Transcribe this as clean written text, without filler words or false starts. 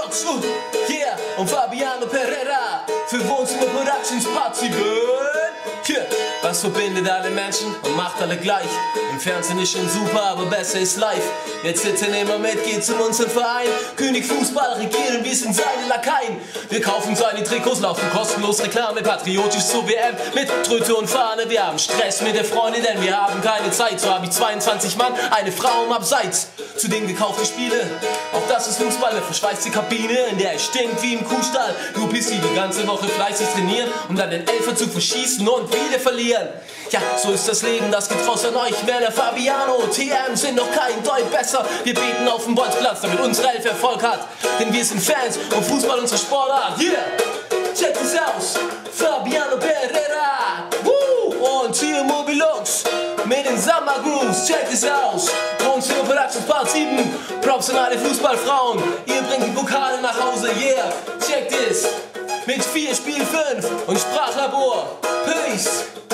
Mobilux, yeah, und Fabiano Pereira für Wohnzimmer Productions Part 7. Yeah. Was verbindet alle Menschen und macht alle gleich? Im Fernsehen ist schon super, aber besser ist live. Jetzt sitzen immer mit, geht zu unserem Verein. König Fußball regieren, wir sind seine Lakaien. Wir kaufen seine Trikots, laufen kostenlos Reklame, patriotisch zur WM mit Tröte und Fahne. Wir haben Stress mit der Freundin, denn wir haben keine Zeit. So habe ich 22 Mann, eine Frau im Abseits. Zudem gekaufte Spiele, auch das ist Fußball, eine verschweißte Kabine, in der es stinkt wie im Kuhstall. Du bist die ganze Woche fleißig trainieren, um dann den Elfer zu verschießen und wieder verlieren. Ja, so ist das Leben, das geht raus an euch. Werner, Fabiano, TM sind noch kein Deut besser. Wir beten auf dem Bolzplatz, damit unsere Elf Erfolg hat. Denn wir sind Fans und Fußball unsere Sportart. Yeah, check this aus, Fabiano Pereira. Woo! Und hier Mobilux mit den Summer Grooves. Check this aus, Wohnzimmer Productions Part 7. Professionelle Fußballfrauen, ihr bringt die Pokale nach Hause. Yeah, check this, mit 4 Spiel 5 und Sprachlabor. Peace.